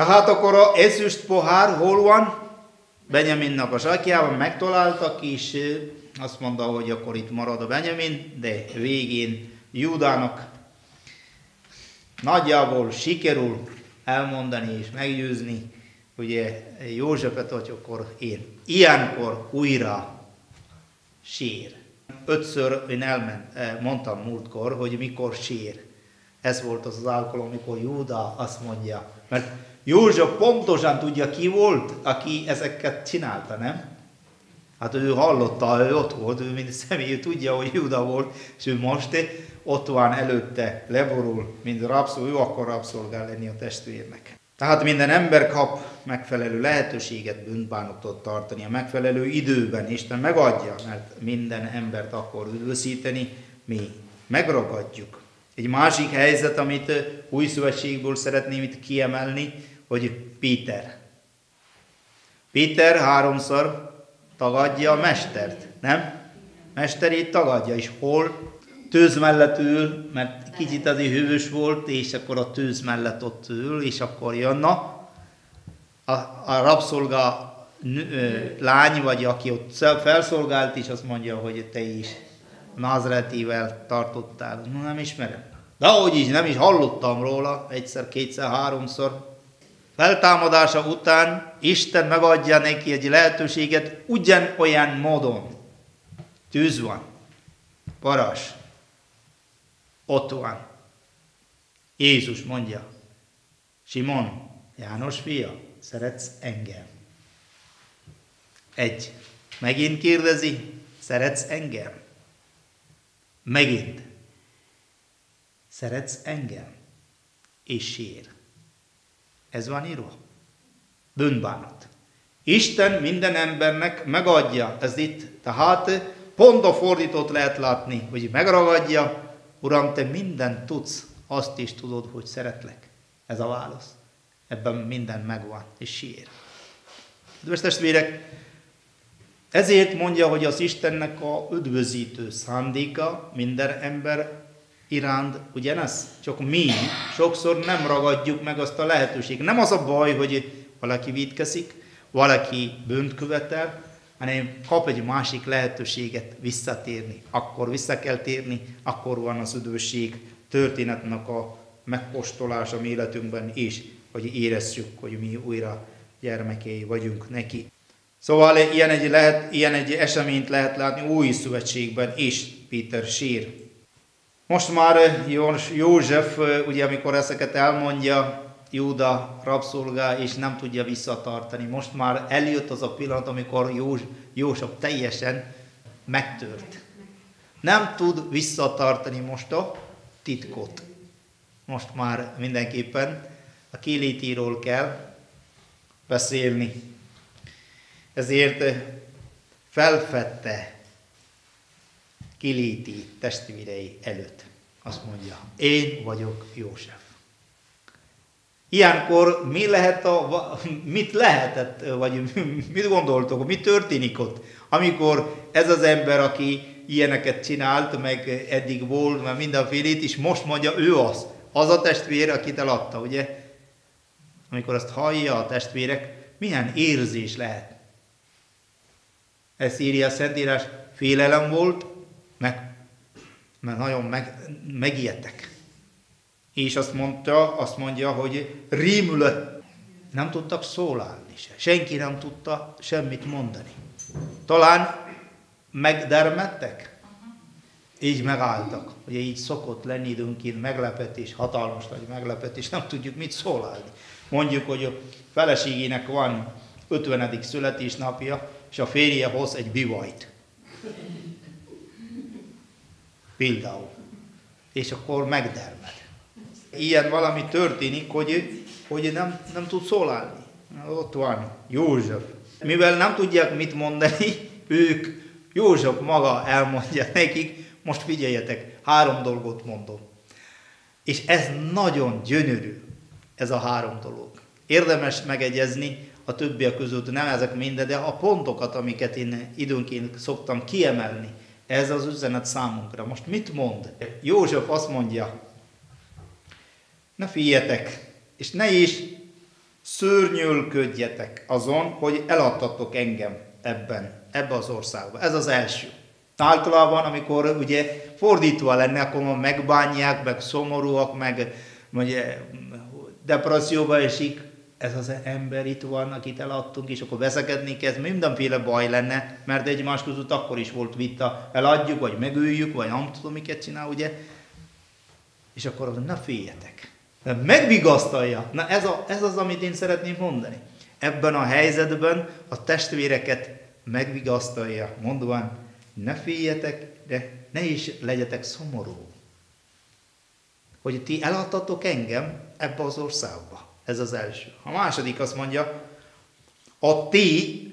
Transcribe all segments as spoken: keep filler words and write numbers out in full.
Tehát akkor a ezüst pohár hol van? Benjaminnak a zsákjában megtaláltak, és azt mondta, hogy akkor itt marad a Benjamin, de végén Júdának nagyjából sikerül elmondani és meggyőzni, ugye Józsefet, hogy akkor én ilyenkor újra sír. Ötször én elment, mondtam múltkor, hogy mikor sír. Ez volt az az alkalom, amikor Júda azt mondja, mert József pontosan tudja, ki volt, aki ezeket csinálta, nem? Hát ő hallotta, ő ott volt, ő mind személy, ő tudja, hogy Júda volt, és ő most ott van előtte, leborul, mint rabszolga, ő akar rabszolgál lenni a testvérnek. Tehát minden ember kap megfelelő lehetőséget bűnbánatot tartani, a megfelelő időben Isten megadja, mert minden embert akar üdvözíteni, mi megragadjuk. Egy másik helyzet, amit új szövetségből szeretném itt kiemelni, hogy Péter. Péter háromszor tagadja a mestert, nem? Mesterét tagadja, és hol? Tűz mellett ül, mert kicsit azért hűvös volt, és akkor a tűz mellett ott ül, és akkor jön a, a rabszolga lány, vagy aki ott felszolgált, és azt mondja, hogy te is Názáretivel tartottál. Nem ismerem. De ahogy is, nem is hallottam róla, egyszer, kétszer, háromszor. Feltámadása után Isten megadja neki egy lehetőséget ugyanolyan módon. Tűz van, varázs, ott van. Jézus mondja, Simon, János fia, szeretsz engem? Egy. Megint kérdezi, szeretsz engem? Megint. Szeretsz engem? És sír. Ez van írva. Bűnbánat. Isten minden embernek megadja. Ez itt. Tehát pont a fordítót lehet látni, hogy megragadja. Uram, te mindent tudsz, azt is tudod, hogy szeretlek. Ez a válasz. Ebben minden megvan, és sír. Kedves testvérek, ezért mondja, hogy az Istennek a üdvözítő szándéka minden ember iránt ugyanez. Csak mi sokszor nem ragadjuk meg azt a lehetőséget. Nem az a baj, hogy valaki vétkezik, valaki bűnt követel, hanem kap egy másik lehetőséget visszatérni. Akkor vissza kell térni, akkor van az üdvösség történetnek a megkóstolása mi életünkben is, hogy érezzük, hogy mi újra gyermekei vagyunk neki. Szóval ilyen egy, lehet, ilyen egy eseményt lehet látni új szövetségben is, Péter sír. Most már József, ugye amikor ezeket elmondja, Júda rabszolgá, és nem tudja visszatartani. Most már eljött az a pillanat, amikor József teljesen megtört. Nem tud visszatartani most a titkot. Most már mindenképpen a kilétiről kell beszélni. Ezért felfedte Kiléti testvérei előtt. Azt mondja, én vagyok József. Ilyenkor mi lehet a, mit lehetett, vagy mit gondoltok, mi történik ott, amikor ez az ember, aki ilyeneket csinált, meg eddig volt, meg mindenfélét, és most mondja, ő az, az a testvér, akit eladta, ugye? Amikor azt hallja a testvérek, milyen érzés lehet. Ezt írja a Szentírás, félelem volt, meg, mert nagyon meg, megijedtek. És azt mondta, azt mondja, hogy rémület. Nem tudtak szólalni se. Senki nem tudta semmit mondani. Talán megdermedtek, így megálltak. Ugye így szokott lenni időnként meglepetés, hatalmas nagy meglepetés, nem tudjuk mit szólalni. Mondjuk, hogy a feleségének van ötvenedik születésnapja, és a férje hoz egy bivajt. Például. És akkor megdermed. Ilyen valami történik, hogy, hogy nem, nem tud szólalni. Ott van József. Mivel nem tudják mit mondani, ők, József maga elmondja nekik, most figyeljetek, három dolgot mondom. És ez nagyon gyönyörű, ez a három dolog. Érdemes megegyezni a többiek között, nem ezek minden, de a pontokat, amiket én időnként szoktam kiemelni, ez az üzenet számunkra. Most mit mond? József azt mondja, ne féljetek, és ne is szörnyölködjetek azon, hogy eladtatok engem ebben, ebbe az országba. Ez az első. Általában, amikor ugye fordítva lenne, akkor megbánják, meg szomorúak, meg ugye, depresszióba esik. Ez az ember itt van, akit eladtunk, és akkor veszekedni kezd, mindenféle baj lenne, mert egymás között akkor is volt vita, eladjuk, vagy megöljük, vagy nem tudom, miket csinál, ugye? És akkor ne féljetek. Megvigasztalja. Na ez, a, ez az, amit én szeretném mondani. Ebben a helyzetben a testvéreket megvigasztalja, mondván, ne féljetek, de ne is legyetek szomorú. Hogy ti eladtatok engem ebbe az országba. Ez az első. A második azt mondja, a ti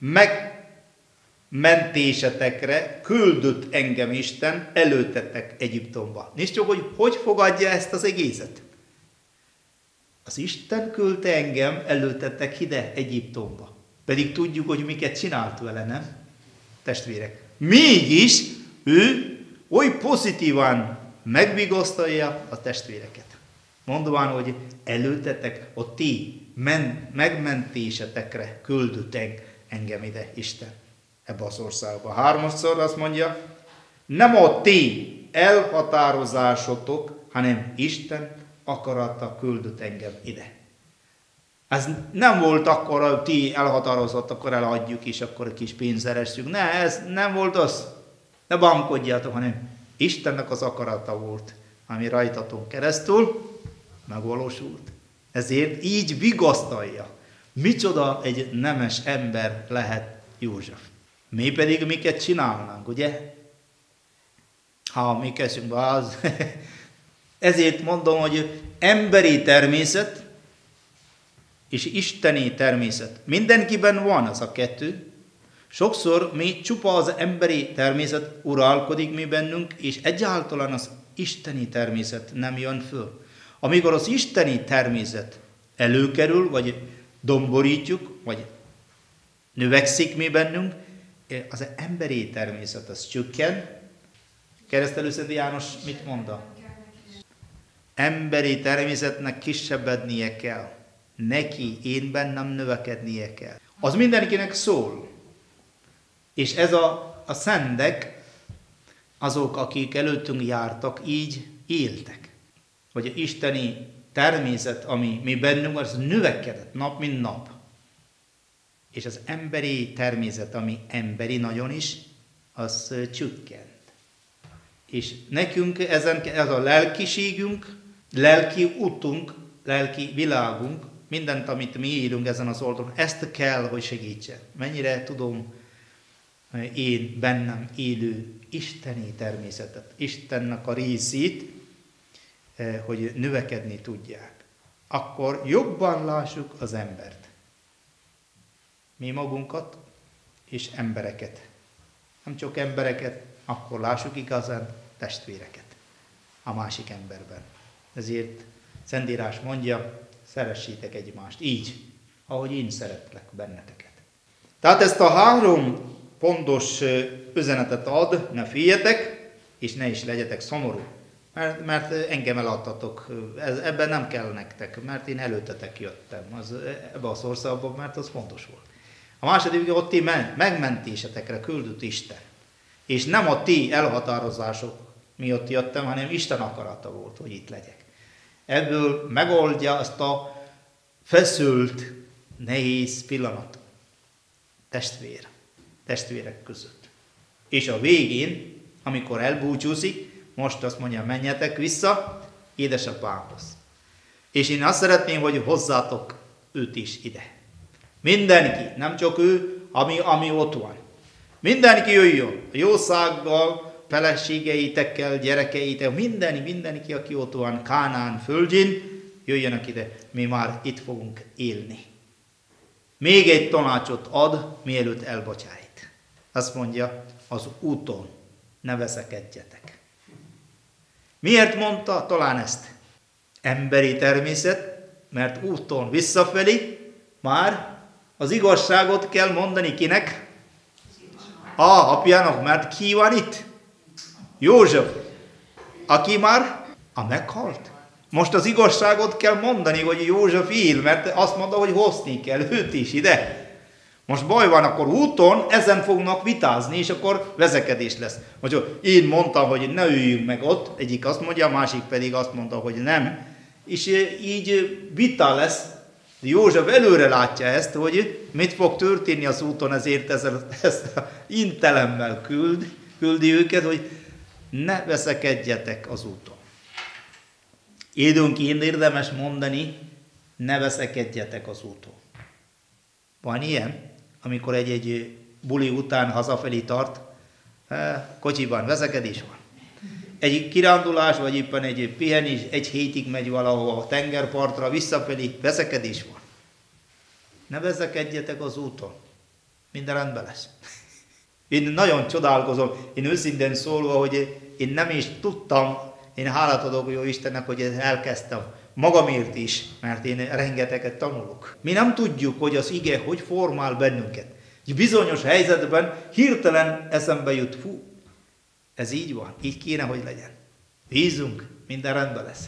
megmentésetekre küldött engem Isten, előttetek Egyiptomba. Nézd csak, hogy hogy fogadja ezt az egészet. Az Isten küldte engem, előttetek ide Egyiptomba. Pedig tudjuk, hogy miket csinált vele, nem? Testvérek. Mégis ő oly pozitívan megvigasztalja a testvéreket. Mondván, hogy előttetek a ti men- megmentésetekre küldött engem ide Isten ebbe az országba. Háromszor azt mondja, nem a ti elhatározásotok, hanem Isten akarata küldött engem ide. Ez nem volt akkor, hogy ti elhatározott, akkor eladjuk, és akkor egy kis pénzt szeressük. Ne, ez nem volt az. Ne bankodjátok, hanem Istennek az akarata volt, ami rajtatunk keresztül megvalósult. Ezért így vigasztalja. Micsoda egy nemes ember lehet József. Mi pedig miket csinálnánk, ugye? Ha mi kezdünk be az. Ezért mondom, hogy emberi természet és isteni természet. Mindenkiben van az a kettő. Sokszor mi csupa az emberi természet uralkodik mi bennünk, és egyáltalán az isteni természet nem jön föl. Amikor az isteni természet előkerül, vagy domborítjuk, vagy növekszik mi bennünk, az emberi természet az csökken. Keresztelő Szent János mit mond? Emberi természetnek kisebbednie kell. Neki, én bennem növekednie kell. Az mindenkinek szól. És ez a, a szentek, azok, akik előttünk jártak, így éltek. Hogy az isteni természet, ami mi bennünk, az növekedett nap, mint nap. És az emberi természet, ami emberi nagyon is, az csökkent. És nekünk ezen, ez a lelkiségünk, lelki utunk, lelki világunk, mindent, amit mi élünk ezen az oldalon, ezt kell, hogy segítsen. Mennyire tudom én bennem élő isteni természetet, Istennek a részét, hogy növekedni tudják. Akkor jobban lássuk az embert. Mi magunkat és embereket. Nem csak embereket, akkor lássuk igazán testvéreket a másik emberben. Ezért Szentírás mondja, szeressétek egymást így, ahogy én szeretlek benneteket. Tehát ezt a három pontos üzenetet ad, ne féljetek, és ne is legyetek szomorú. Mert, mert engem eladtatok, ez, ebben nem kell nektek, mert én előttetek jöttem az, ebbe az országban, mert az fontos volt. A második, ott ti megmentésetekre küldött Isten. És nem a ti elhatározások miatt jöttem, hanem Isten akarata volt, hogy itt legyek. Ebből megoldja azt a feszült, nehéz pillanat. Testvér, testvérek között. És a végén, amikor elbúcsúzik, most azt mondja, menjetek vissza édesapámhoz. És én azt szeretném, hogy hozzátok őt is ide. Mindenki, nem csak ő, ami, ami ott van. Mindenki jöjjön, a jószággal, feleségeitekkel, gyerekeitek, mindenki, mindenki, aki ott van Kánán földjén, jöjjenek ide, mi már itt fogunk élni. Még egy tanácsot ad, mielőtt elbocsájt. Azt mondja, az úton ne veszekedjetek. Miért mondta talán ezt? Emberi természet, mert úton visszafelé már az igazságot kell mondani kinek? A apjának, mert ki van itt? József, aki már a meghalt. Most az igazságot kell mondani, hogy József él, mert azt mondta, hogy hozni kell őt is ide. Most baj van, akkor úton ezen fognak vitázni, és akkor vezekedés lesz. Most én mondtam, hogy ne üljünk meg ott, egyik azt mondja, a másik pedig azt mondta, hogy nem. És így vita lesz. József előre látja ezt, hogy mit fog történni az úton, ezért ezzel, ezt a intelemmel küld, küldi őket, hogy ne veszekedjetek az úton. Időnként érdemes mondani, ne veszekedjetek az úton. Van ilyen? Amikor egy-egy buli után hazafelé tart, kocsiban veszekedés van. Egy kirándulás, vagy éppen egy pihenés, egy hétig megy valahol a tengerpartra, visszafelé, veszekedés van. Ne veszekedjetek az úton. Minden rendben lesz. Én nagyon csodálkozom, én őszintén szólva, hogy én nem is tudtam, én hálát adok jó Istennek, hogy elkezdtem. Magamért is, mert én rengeteget tanulok. Mi nem tudjuk, hogy az ige hogy formál bennünket. Egy bizonyos helyzetben hirtelen eszembe jut, fú, ez így van, így kéne, hogy legyen. Bízunk, minden rendben lesz.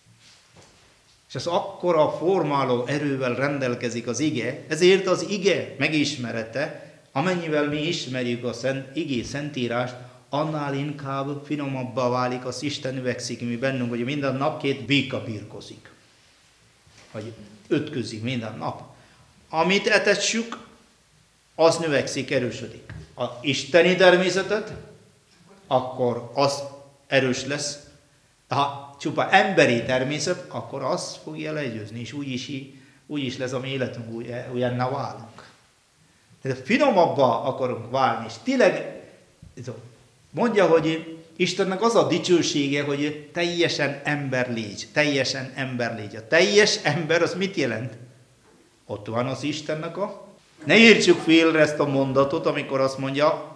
És az akkora formáló erővel rendelkezik az ige, ezért az ige megismerete, amennyivel mi ismerjük a szent, igé, szentírást, annál inkább finomabbá válik, az Isten növekszik mi bennünk, hogy minden nap két béka birkozik. Vagy ötközik minden nap. Amit etessük, az növekszik, erősödik. A isteni természetet, akkor az erős lesz. Ha csupa emberi természet, akkor az fogja legyőzni, és úgy is, úgy is lesz a mi életünk, olyanná válunk. Tehát finomabbá akarunk válni, és tényleg mondja, hogy Istennek az a dicsősége, hogy teljesen ember légy, teljesen ember légy. A teljes ember az mit jelent? Ott van az Istennek a... Ne értsük félre ezt a mondatot, amikor azt mondja,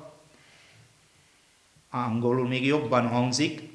angolul még jobban hangzik,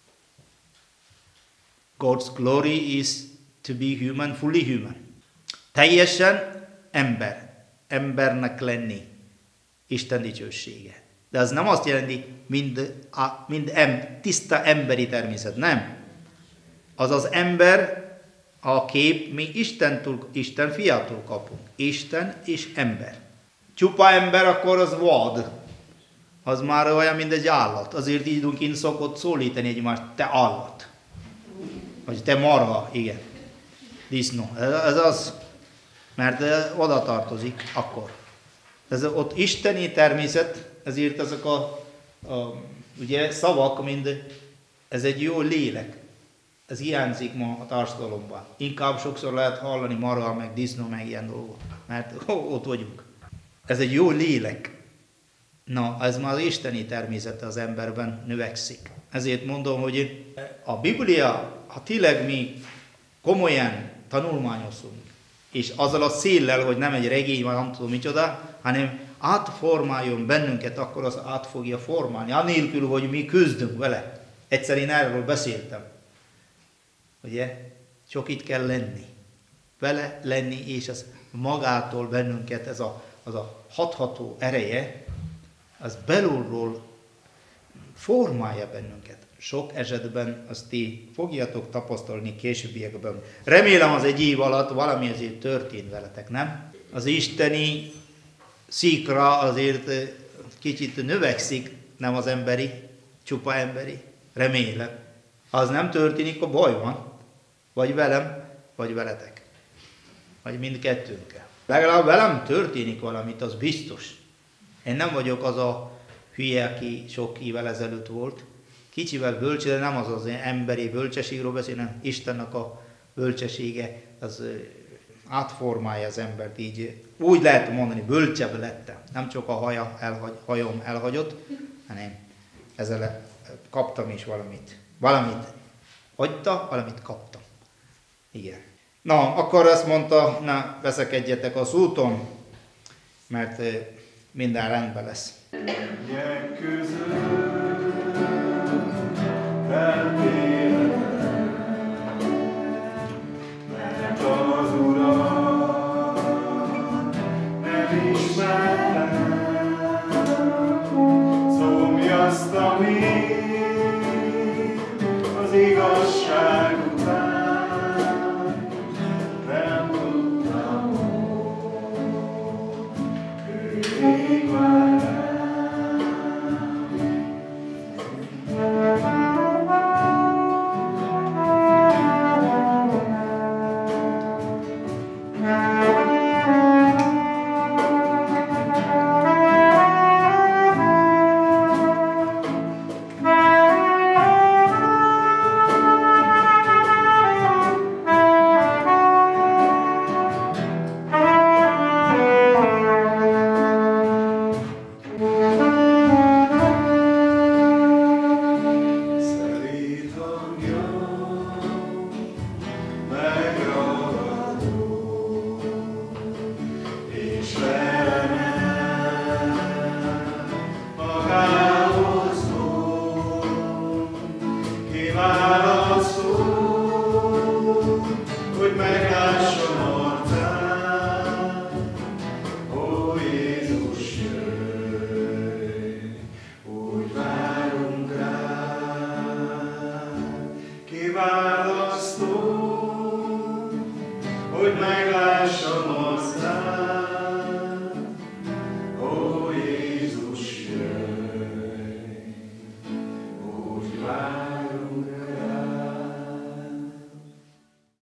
God's glory is to be human, fully human. Teljesen ember, embernek lenni, Isten dicsősége. De az nem azt jelenti, mind, a, mind em, tiszta emberi természet, nem. Az az ember, a kép, mi Istentől, Isten fiától kapunk. Isten és ember. Csupa ember, akkor az vad. Az már olyan, mint egy állat. Azért időnként szokott szólítani egymást, te állat. Vagy te marha, igen. Disznó. Ez az, mert oda tartozik akkor. Ez ott isteni természet, ezért ezek a, a ugye, szavak, mind, ez egy jó lélek. Ez hiányzik ma a társadalomban. Inkább sokszor lehet hallani marha, meg disznó, meg ilyen dolgok. Mert ó, ott vagyunk. Ez egy jó lélek. Na, ez már az isteni természete az emberben növekszik. Ezért mondom, hogy a Biblia, ha tényleg mi komolyan tanulmányozunk, és azzal a széllel, hogy nem egy regény, vagy nem tudom micsoda, hanem átformáljon bennünket, akkor az át fogja formálni. Anélkül, hogy mi küzdünk vele. Egyszer én erről beszéltem. Ugye? Csak itt kell lenni. Vele lenni, és az magától bennünket, ez a, az a hatható ereje, az belülről formálja bennünket. Sok esetben azt ti fogjátok tapasztalni későbbiekben. Remélem az egy év alatt valami azért történt veletek, nem? Az isteni szikra azért kicsit növekszik, nem az emberi, csupa emberi. Remélem. Ha az nem történik, akkor baj van. Vagy velem, vagy veletek. Vagy mindkettőnkkel. Legalább velem történik valamit, az biztos. Én nem vagyok az a hülye, aki sok évvel ezelőtt volt. Kicsivel bölcs, de nem az az emberi bölcsességről beszél, hanem Istennek a bölcsessége, az átformálja az embert, így úgy lehet mondani, bölcsebb lettem. Nem csak a haja elhagy, hajom elhagyott, hanem ezzel kaptam is valamit. Valamit hagyta, valamit kaptam. Igen. Na, akkor azt mondta, ne veszekedjetek az úton, mert minden rendben lesz. Mennyek között feltéletlen, mert az Urat nem ismertem, szomjaztam én az igazság után. lássam az